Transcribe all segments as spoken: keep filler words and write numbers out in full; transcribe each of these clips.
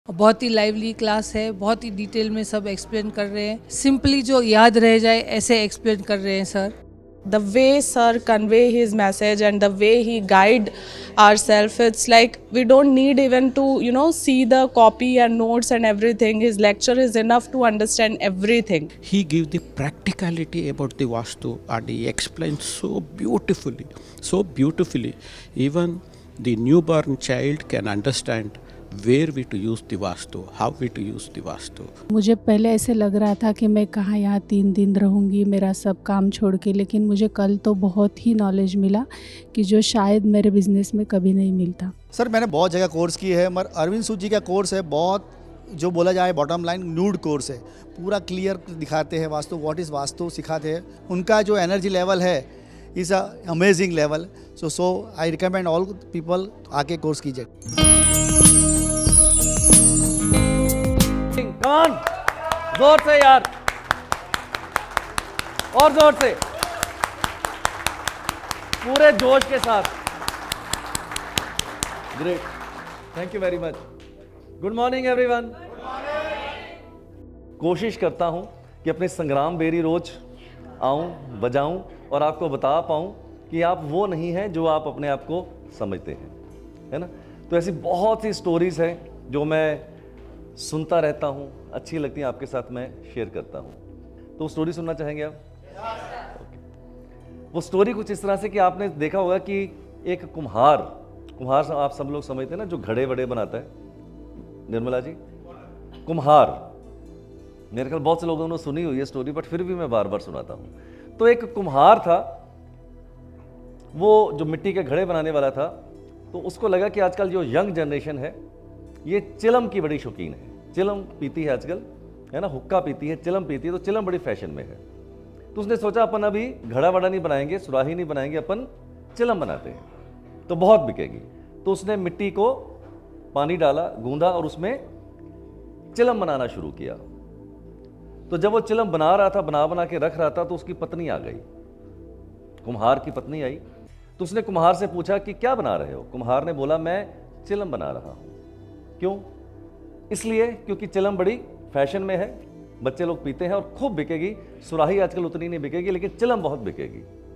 बहुत ही lively class है, बहुत ही डिटेल में सब एक्सप्लेन कर रहे हैं। सिंपली जो याद रह जाए ऐसे एक्सप्लेन कर रहे हैं sir. The way sir convey his message and the way he guide ourselves, it's like we don't need even to, you know, see the copy and notes and everything. His lecture is enough to understand everything. He gave the practicality about the Vastu and he explained so beautifully, so beautifully. Even the newborn child can understand where we to use the Vastu, how we to use the Vastu. मुझे पहले ऐसे लग रहा था कि मैं कहाँ यहाँ तीन दिन रहूँगी मेरा सब काम छोड़ के, लेकिन मुझे कल तो बहुत ही नॉलेज मिला कि जो शायद मेरे बिजनेस में कभी नहीं मिलता। सर मैंने बहुत जगह कोर्स की है, मगर अरविंद सूद जी का कोर्स है बहुत, जो बोला जाए बॉटम लाइन न्यूड कोर्स है, पूरा क्लियर दिखाते हैं वास्तु, व्हाट इज़ वास्तु सिखाते हैं। उनका जो एनर्जी लेवल है is a amazing level. So so I recommend all people आके कोर्स कीजिए। कमान जोर से यार, और जोर से, पूरे जोश के साथ। Great, thank you very much. Good morning everyone. कोशिश करता हूं कि अपने संग्राम बेरी रोज आऊं, बजाऊं और आपको बता पाऊं कि आप वो नहीं हैं जो आप अपने आप को समझते हैं, है ना। तो ऐसी बहुत सी स्टोरीज हैं जो मैं सुनता रहता हूं, अच्छी लगती है, आपके साथ मैं शेयर करता हूं। तो स्टोरी सुनना चाहेंगे आप? okay. वो स्टोरी कुछ इस तरह से कि आपने देखा होगा कि एक कुम्हार कुम्हार आप सब लोग समझते हैं ना, जो घड़े वड़े बनाता है। निर्मला जी, कुम्हार, मेरे ख्याल बहुत से लोगों ने सुनी हुई है स्टोरी, बट फिर भी मैं बार बार सुनाता हूं। तो एक कुम्हार था, वो जो मिट्टी के घड़े बनाने वाला था, तो उसको लगा कि आजकल जो यंग जनरेशन है ये चिलम की बड़ी शौकीन है, चिलम पीती है आजकल, है ना, हुक्का पीती है, चिलम पीती है, तो चिलम बड़ी फैशन में है। तो उसने सोचा अपन अभी घड़ा वड़ा नहीं बनाएंगे, सुराही नहीं बनाएंगे, अपन चिलम बनाते हैं तो बहुत बिकेगी। तो उसने मिट्टी को पानी डाला, गूंदा और उसमें चिलम बनाना शुरू किया। तो जब वो चिलम बना रहा था, बना बना के रख रहा था, तो उसकी पत्नी आ गई, कुम्हार की पत्नी आई। तो उसने कुम्हार से पूछा कि क्या बना रहे हो? कुम्हार ने बोला मैं चिलम बना रहा हूं। क्यों? इसलिए क्योंकि चिलम बड़ी फैशन में है, बच्चे लोग पीते हैं और खूब बिकेगी। सुराही आजकल उतनी नहीं बिकेगी, लेकिन चिलम बहुत बिकेगी।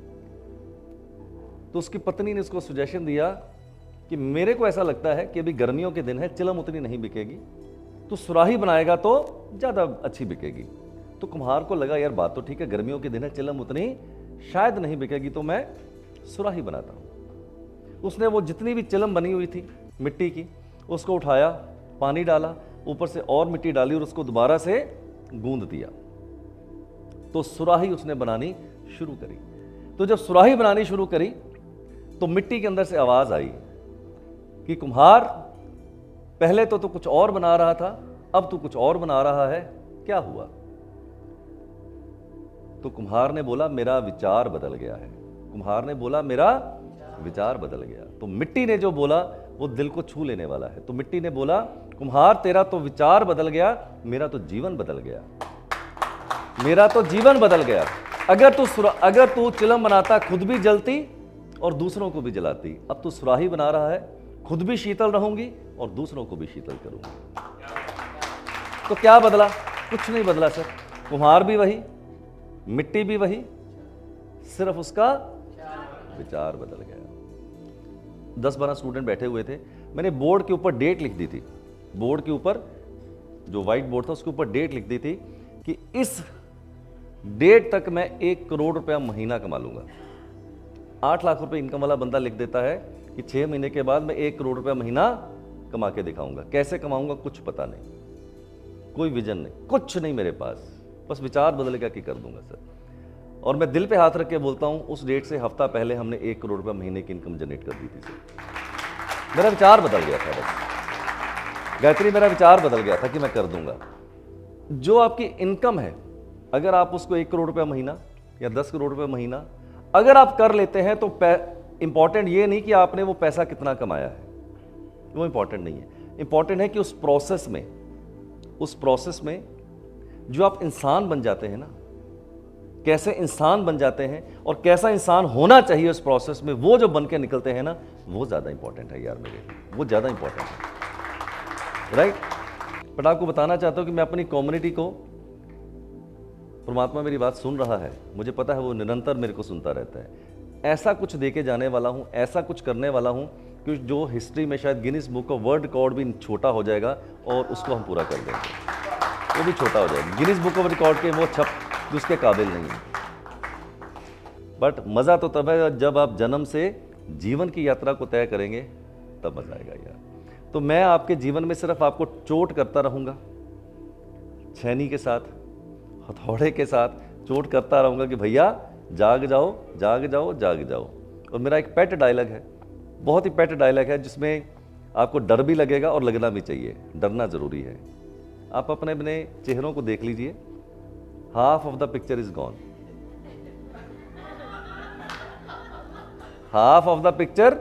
तो उसकी पत्नी ने उसको सजेशन दिया कि मेरे को ऐसा लगता है कि अभी गर्मियों के दिन है, चिलम उतनी नहीं बिकेगी, तो सुराही बनाएगा तो ज़्यादा अच्छी बिकेगी। तो कुम्हार को लगा यार बात तो ठीक है, गर्मियों के दिन है, चिलम उतनी शायद नहीं बिकेगी, तो मैं सुराही बनाता हूँ। उसने वो जितनी भी चिलम बनी हुई थी मिट्टी की, उसको उठाया, पानी डाला, ऊपर से और मिट्टी डाली और उसको दोबारा से गूंद दिया। तो सुराही उसने बनानी शुरू करी। तो जब सुराही बनानी शुरू करी तो मिट्टी के अंदर से आवाज आई कि कुम्हार, पहले तो तू कुछ और बना रहा था, अब तू कुछ और बना रहा है, क्या हुआ? तो कुम्हार ने बोला मेरा विचार बदल गया है। कुम्हार ने बोला मेरा विचार बदल गया। तो मिट्टी ने जो बोला वो दिल को छू लेने वाला है। तो मिट्टी ने बोला कुम्हार तेरा तो विचार बदल गया, मेरा तो जीवन बदल गया, मेरा तो जीवन बदल गया। अगर तू अगर तू चिलम बनाता खुद भी जलती और दूसरों को भी जलाती, अब तू सुराही बना रहा है, खुद भी शीतल रहूंगी और दूसरों को भी शीतल करूंगी। तो क्या बदला? कुछ नहीं बदला सर। कुम्हार भी वही, मिट्टी भी वही, सिर्फ उसका विचार बदल गया। दस बारह स्टूडेंट बैठे हुए थे, मैंने बोर्ड के ऊपर डेट लिख दी थी, बोर्ड के ऊपर जो व्हाइट बोर्ड था उसके ऊपर डेट लिख दी थी कि इस डेट तक मैं एक करोड़ रुपया महीना कमा लूंगा। आठ लाख रुपए इनकम वाला बंदा लिख देता है कि छह महीने के बाद मैं एक करोड़ रुपया महीना कमा के दिखाऊंगा। कैसे कमाऊंगा कुछ पता नहीं, कोई विजन नहीं, कुछ नहीं मेरे पास, बस विचार बदलेगा कि कर दूंगा सर। और मैं दिल पे हाथ रख के बोलता हूं, उस डेट से हफ्ता पहले हमने एक करोड़ रुपया महीने की इनकम जनरेट कर दी थी सर। मेरा विचार बदल गया था, बस गायत्री, मेरा विचार बदल गया था कि मैं कर दूंगा। जो आपकी इनकम है, अगर आप उसको एक करोड़ रुपया महीना या दस करोड़ रुपया महीना अगर आप कर लेते हैं, तो इंपॉर्टेंट ये नहीं कि आपने वो पैसा कितना कमाया है, वो इंपॉर्टेंट नहीं है। इंपॉर्टेंट है कि उस प्रोसेस में उस प्रोसेस में जो आप इंसान बन जाते हैं ना, कैसे इंसान बन जाते हैं और कैसा इंसान होना चाहिए उस प्रोसेस में, वो जो बन के निकलते हैं ना, वो ज़्यादा इंपॉर्टेंट है यार मेरे, वो ज़्यादा इंपॉर्टेंट है, राइट। बट आपको बताना चाहता हूँ कि मैं अपनी कम्युनिटी को, परमात्मा मेरी बात सुन रहा है, मुझे पता है वो निरंतर मेरे को सुनता रहता है, ऐसा कुछ देके जाने वाला हूँ, ऐसा कुछ करने वाला हूँ कि जो हिस्ट्री में शायद Guinness book of world record भी छोटा हो जाएगा और उसको हम पूरा कर देंगे, वो भी छोटा हो जाएगा। गिनीज बुक ऑफ रिकॉर्ड के वो छप उसके काबिल नहीं है। बट मज़ा तो तब है जब आप जन्म से जीवन की यात्रा को तय करेंगे, तब मज़ा आएगा यार। तो मैं आपके जीवन में सिर्फ आपको चोट करता रहूँगा, छैनी के साथ, हथौड़े के साथ चोट करता रहूँगा कि भैया जाग जाओ, जाग जाओ, जाग जाओ। और मेरा एक पेट डायलॉग है, बहुत ही पेट डायलॉग है, जिसमें आपको डर भी लगेगा और लगना भी चाहिए, डरना ज़रूरी है। आप अपने अपने चेहरों को देख लीजिए, half of the picture is gone, half of the picture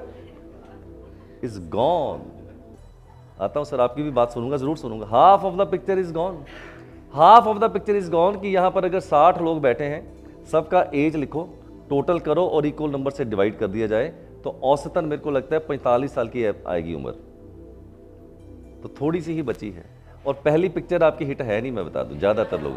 is gone. आता हूं सर, आपकी भी बात सुनूंगा, जरूर सुनूंगा। Half of the picture is gone, half of the picture is gone कि यहां पर अगर साठ लोग बैठे हैं, सबका एज लिखो, टोटल करो और इक्वल नंबर से डिवाइड कर दिया जाए, तो औसतन मेरे को लगता है पैंतालीस साल की आएगी उम्र, तो थोड़ी सी ही बची है। और पहली पिक्चर आपकी हिट है नहीं, मैं बता दूं, ज्यादातर लोगों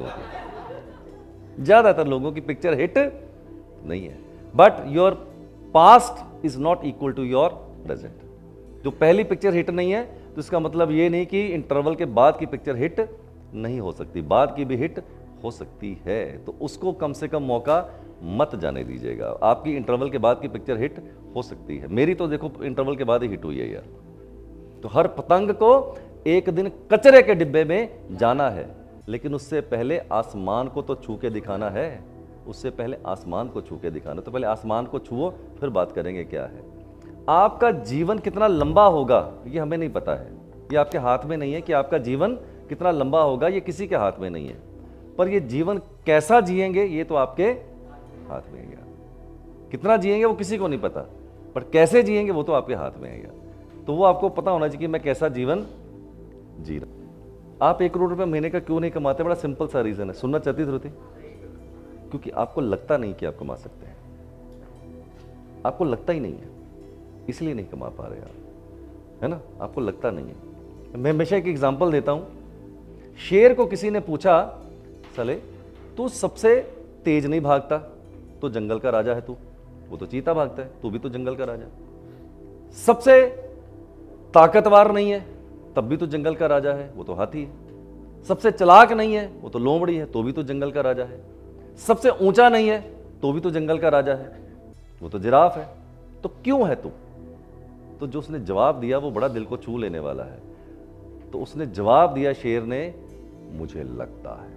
की ज्यादातर लोगों की पिक्चर हिट नहीं है। But your past is not equal to your present. जो पहली पिक्चर हिट नहीं है तो इसका मतलब ये नहीं कि इंटरवल के बाद की पिक्चर हिट नहीं हो सकती, बाद की भी हिट हो सकती है। तो उसको कम से कम मौका मत जाने दीजिएगा। आपकी इंटरवल के बाद की पिक्चर हिट हो सकती है, मेरी तो देखो इंटरवल के बाद ही हिट हुई है यार। तो हर पतंग को एक दिन कचरे के डिब्बे में जाना है, लेकिन उससे पहले आसमान को तो छू के दिखाना है, उससे पहले आसमान को छू के दिखाना। तो पहले आसमान को छुओ, फिर बात करेंगे क्या है। आपका जीवन कितना लंबा होगा ये हमें नहीं पता है, ये आपके हाथ में नहीं है कि आपका जीवन कितना लंबा होगा, ये किसी के हाथ में नहीं है। पर ये जीवन कैसा जिएंगे ये तो आपके हाथ में है यार। कितना जिएंगे वो किसी को नहीं पता, पर कैसे जिएंगे वो तो आपके हाथ में है यार। तो वो आपको पता होना चाहिए कि मैं कैसा जीवन जी रहा। आप एक करोड़ रुपए महीने का क्यों नहीं कमाते? बड़ा सिंपल सा रीजन है, सुनना चाहती श्रुति, क्योंकि आपको लगता नहीं कि आप कमा सकते हैं, आपको लगता ही नहीं है, इसलिए नहीं कमा पा रहे आप, है ना, आपको लगता नहीं है। मैं हमेशा एक एग्जांपल देता हूं। शेर को किसी ने पूछा, साले तू सबसे तेज नहीं भागता तो जंगल का राजा है तू, वो तो चीता भागता है, तू भी तो जंगल का राजा। सबसे ताकतवर नहीं है तब भी तो जंगल का राजा है, वो तो हाथी है। सबसे चालाक नहीं है वो तो लोमड़ी है, तो भी तो जंगल का राजा है। सबसे ऊंचा नहीं है तो भी तो जंगल का राजा है, वो तो जिराफ है। तो क्यों है तू? तो जो उसने जवाब दिया वो बड़ा दिल को छू लेने वाला है। तो उसने जवाब दिया शेर ने, मुझे लगता है,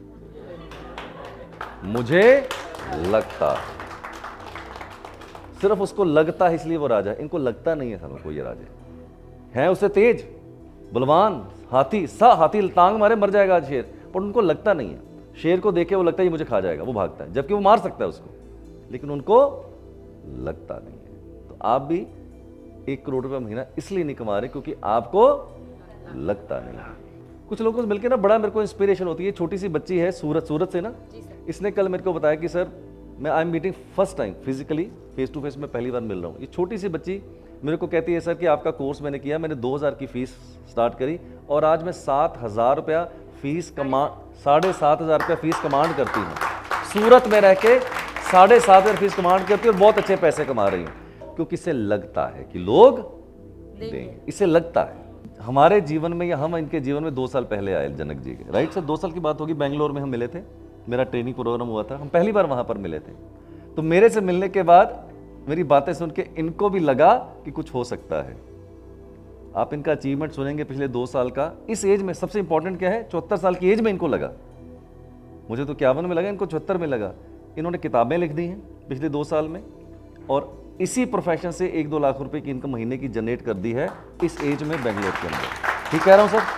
मुझे लगता है। सिर्फ उसको लगता है इसलिए वो राजा है, इनको लगता नहीं है सबको ये राजा है। उससे तेज, बलवान, हाथी, सा हाथी टांग मारे मर जाएगा आज शेर, पर उनको लगता नहीं है। शेर को देखे वो लगता है ये मुझे खा जाएगा, वो भागता है, जबकि वो मार सकता है उसको, लेकिन उनको लगता नहीं है। तो आप भी एक करोड़ रुपया महीना इसलिए नहीं कमा रहे क्योंकि आपको लगता नहीं है। कुछ लोगों से मिलकर ना बड़ा मेरे को इंस्पिरेशन होती है। छोटी सी बच्ची है सूरत सूरत से ना, इसने कल मेरे को बताया कि सर मैं I am meeting first time physically, face to face में पहली बार मिल रहा हूँ। ये छोटी सी बच्ची मेरे को कहती है सर कि आपका कोर्स मैंने किया, मैंने दो हज़ार की फीस स्टार्ट करी और आज मैं सात हज़ार रुपया फीस कमा साढ़े सात हज़ार रुपया फीस कमांड करती हूँ। सूरत में रह के साढ़े सात हज़ार फीस कमांड करती हूँ और बहुत अच्छे पैसे कमा रही हूँ, क्योंकि इसे लगता है कि लोग देंगे, इसे लगता है। हमारे जीवन में या हम इनके जीवन में दो साल पहले आए जनक जी के, राइट सर, दो साल की बात होगी। बेंगलोर में हम मिले थे, मेरा ट्रेनिंग प्रोग्राम हुआ था, हम पहली बार वहाँ पर मिले थे। तो मेरे से मिलने के बाद मेरी बातें सुन के इनको भी लगा कि कुछ हो सकता है। आप इनका अचीवमेंट सुनेंगे पिछले दो साल का। इस एज में सबसे इंपॉर्टेंट क्या है, चौहत्तर साल की एज में इनको लगा, मुझे तो इक्यावन में लगा, इनको चौहत्तर में लगा। इन्होंने किताबें लिख दी हैं पिछले दो साल में और इसी प्रोफेशन से एक दो लाख रुपए की इनकम महीने की जनरेट कर दी है इस एज में बेंगलोर के अंदर। ठीक कह रहा हूं सर?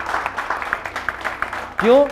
क्यों?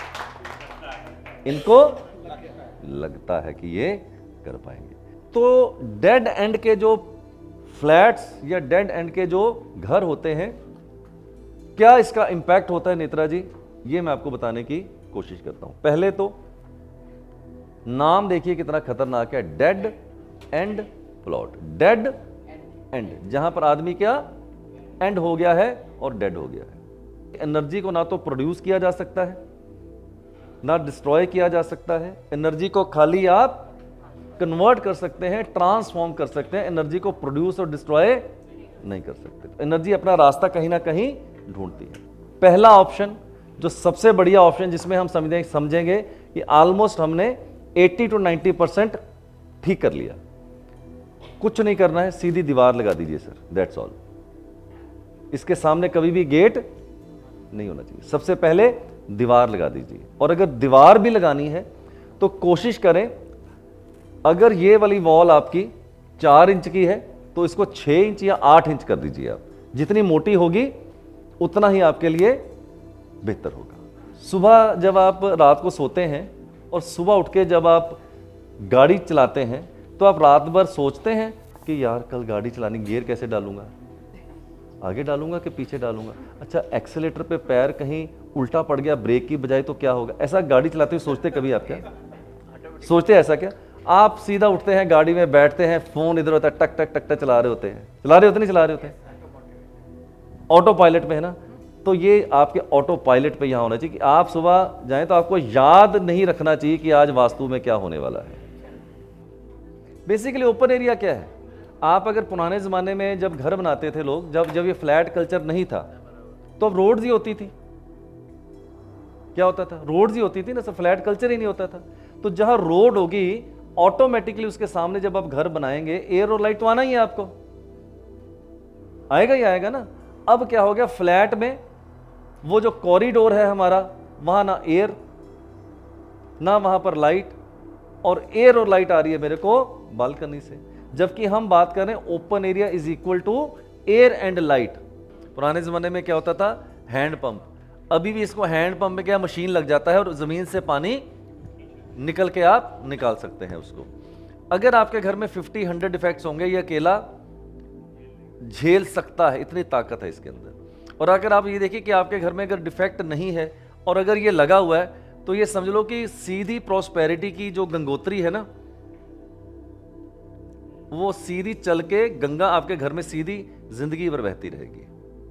इनको लगता है कि ये कर पाएंगे। तो डेड एंड के जो फ्लैट्स या डेड एंड के जो घर होते हैं, क्या इसका इंपैक्ट होता है नेत्रा जी, ये मैं आपको बताने की कोशिश करता हूं। पहले तो नाम देखिए कितना खतरनाक है, dead end plot. Dead end, जहां पर आदमी क्या एंड हो गया है और डेड हो गया है। एनर्जी को ना तो प्रोड्यूस किया जा सकता है, ना डिस्ट्रॉय किया जा सकता है। एनर्जी को खाली आप कन्वर्ट कर सकते हैं, ट्रांसफॉर्म कर सकते हैं, एनर्जी को प्रोड्यूस और डिस्ट्रॉय नहीं कर सकते। तो एनर्जी अपना रास्ता कहीं ना कहीं ढूंढती है। पहला ऑप्शन जो सबसे बढ़िया ऑप्शन, जिसमें हम समझें समझेंगे कि ऑलमोस्ट हमने अस्सी टू नब्बे परसेंट ठीक कर लिया। कुछ नहीं करना है, सीधी दीवार लगा दीजिए सर, दैट्स ऑल। इसके सामने कभी भी गेट नहीं होना चाहिए। सबसे पहले दीवार लगा दीजिए, और अगर दीवार भी लगानी है तो कोशिश करें, अगर ये वाली वॉल आपकी चार इंच की है तो इसको छह इंच या आठ इंच कर दीजिए। आप जितनी मोटी होगी उतना ही आपके लिए बेहतर होगा। सुबह जब आप रात को सोते हैं और सुबह उठ के जब आप गाड़ी चलाते हैं तो आप रात भर सोचते हैं कि यार कल गाड़ी चलानी, गियर कैसे डालूंगा, आगे डालूंगा कि पीछे डालूंगा, अच्छा एक्सेलेटर पे पैर कहीं उल्टा पड़ गया ब्रेक की बजाय तो क्या होगा। ऐसा गाड़ी चलाते हुए सोचते कभी आप? क्या सोचते हैं ऐसा? क्या आप सीधा उठते हैं, गाड़ी में बैठते हैं, फोन इधर होता है, टक टक टक टक चला रहे होते हैं, चला रहे होते नहीं चला रहे होते, ऑटो पायलट में है ना। तो ये आपके ऑटो पायलट पे यहाँ होना चाहिए कि आप सुबह जाएं तो आपको याद नहीं रखना चाहिए कि आज वास्तु में क्या होने वाला है। बेसिकली ओपन एरिया क्या है? आप अगर पुराने ज़माने में जब घर बनाते थे लोग, जब जब ये फ्लैट कल्चर नहीं था तो अब रोड्स ही होती थी। क्या होता था? रोड्स ही होती थी ना, सब फ्लैट कल्चर ही नहीं होता था। तो जहां रोड होगी ऑटोमेटिकली उसके सामने जब आप घर बनाएंगे एयर और लाइट तो आना ही है, आपको आएगा ही आएगा ना। अब क्या हो गया, फ्लैट में वो जो कॉरिडोर है हमारा, वहां ना एयर ना वहां पर लाइट, और एयर और लाइट आ रही है मेरे को बालकनी से। जबकि हम बात करें open area is equal to air and light. पुराने जमाने में क्या होता था? Hand pump. अभी भी इसको हैंड पंप में क्या मशीन लग जाता है और जमीन से पानी निकल के आप निकाल सकते हैं उसको। अगर आपके घर में फिफ्टी हंड्रेड डिफेक्ट्स होंगे, ये अकेला झेल सकता है, इतनी ताकत है इसके अंदर। और अगर आप ये देखिए कि आपके घर में अगर डिफेक्ट नहीं है और अगर ये लगा हुआ है, तो ये समझ लो कि सीधी प्रॉस्पेरिटी की जो गंगोत्री है ना, वो सीधी चल के गंगा आपके घर में सीधी जिंदगी भर बहती रहेगी।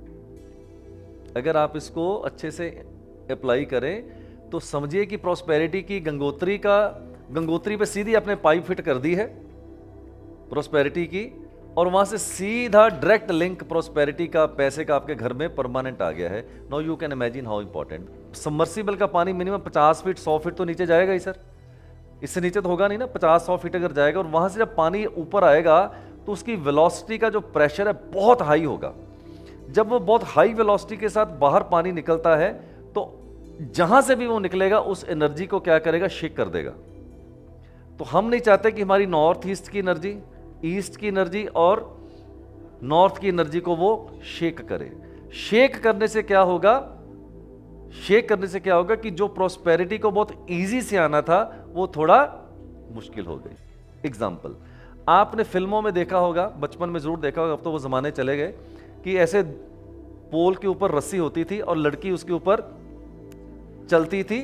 अगर आप इसको अच्छे से अप्लाई करें तो समझिए कि प्रॉस्पेरिटी की गंगोत्री का गंगोत्री पे सीधी आपने पाइप फिट कर दी है प्रॉस्पेरिटी की, और वहां से सीधा डायरेक्ट लिंक प्रॉस्पेरिटी का, पैसे का आपके घर में परमानेंट आ गया है। Now you can imagine how important. Submersible का पानी मिनिमम पचास फीट सौ फीट तो नीचे जाएगा ही सर, इससे नीचे तो होगा नहीं ना। पचास सौ फीट अगर जाएगा और वहां से जब पानी ऊपर आएगा तो उसकी वेलोसिटी का जो प्रेशर है बहुत हाई होगा। जब वो बहुत हाई वेलोसिटी के साथ बाहर पानी निकलता है तो जहां से भी वो निकलेगा उस एनर्जी को क्या करेगा? शेक कर देगा। तो हम नहीं चाहते कि हमारी नॉर्थ ईस्ट की एनर्जी, ईस्ट की एनर्जी और नॉर्थ की एनर्जी को वो शेक करे। शेक करने से क्या होगा? शेक करने से क्या होगा कि जो प्रॉस्पेरिटी को बहुत इजी से आना था वो थोड़ा मुश्किल हो गई। एग्जाम्पल, आपने फिल्मों में देखा होगा, बचपन में जरूर देखा होगा, अब तो वो जमाने चले गए, कि ऐसे पोल के ऊपर रस्सी होती थी और लड़की उसके ऊपर चलती थी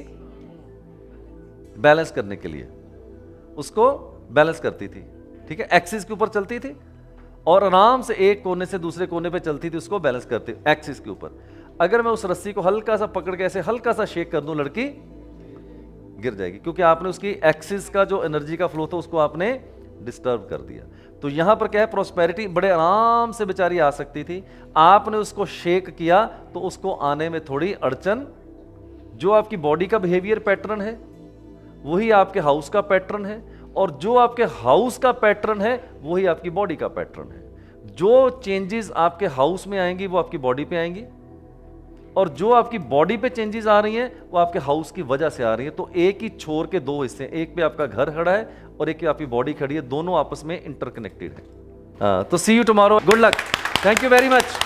बैलेंस करने के लिए, उसको बैलेंस करती थी, ठीक है, एक्सिस के ऊपर चलती थी और आराम से एक कोने से दूसरे कोने पे चलती थी, उसको बैलेंस करती एक्सिस के ऊपर। अगर मैं उस रस्सी को हल्का सा पकड़ के ऐसे हल्का सा शेक कर दूं, लड़की गिर जाएगी, क्योंकि आपने उसकी एक्सिस का जो एनर्जी का फ्लो था उसको आपने डिस्टर्ब कर दिया। तो यहां पर क्या है, प्रॉस्पेरिटी बड़े आराम से बेचारी आ सकती थी, आपने उसको शेक किया तो उसको आने में थोड़ी अड़चन। जो आपकी बॉडी का बिहेवियर पैटर्न है वही आपके हाउस का पैटर्न है, और जो आपके हाउस का पैटर्न है वही आपकी बॉडी का पैटर्न है। जो चेंजेस आपके हाउस में आएंगी वो आपकी बॉडी पे आएंगी, और जो आपकी बॉडी पे चेंजेस आ रही हैं वो आपके हाउस की वजह से आ रही हैं। तो एक ही छोर के दो हिस्से, एक पे आपका घर खड़ा है और एक पे आपकी बॉडी खड़ी है, दोनों आपस में इंटरकनेक्टेड है। तो see you tomorrow, good luck, thank you very much,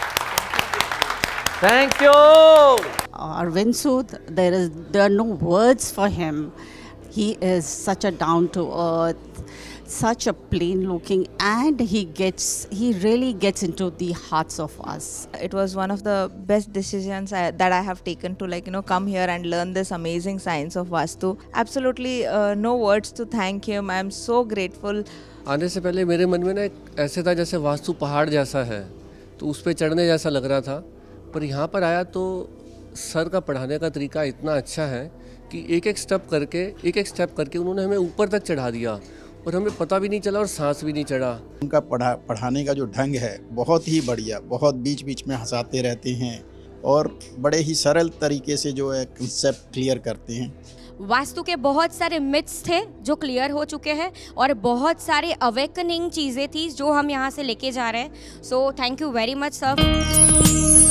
thank you. Arvind Sood, there is there are no words for him. He is such a down to earth, such a plain looking, and he gets he really gets into the hearts of us. It was one of the best decisions I, that I have taken to like you know come here and learn this amazing science of Vastu. Absolutely uh, no words to thank him. I am so grateful. आने से पहले मेरे मन में ना एक ऐसे था जैसे वास्तु पहाड़ जैसा है, तो उस पर चढ़ने जैसा लग रहा था, पर यहाँ पर आया तो सर का पढ़ाने का तरीका इतना अच्छा है कि एक एक स्टेप करके एक एक स्टेप करके उन्होंने हमें ऊपर तक चढ़ा दिया और हमें पता भी नहीं चला और सांस भी नहीं चढ़ा। उनका पढ़ा पढ़ाने का जो ढंग है बहुत ही बढ़िया, बहुत बीच बीच में हंसाते रहते हैं और बड़े ही सरल तरीके से जो है कंसेप्ट क्लियर करते हैं। वास्तु के बहुत सारे मिथ्स थे जो क्लियर हो चुके हैं और बहुत सारे अवेकनिंग चीज़ें थी जो हम यहाँ से लेके जा रहे हैं। So thank you very much sir.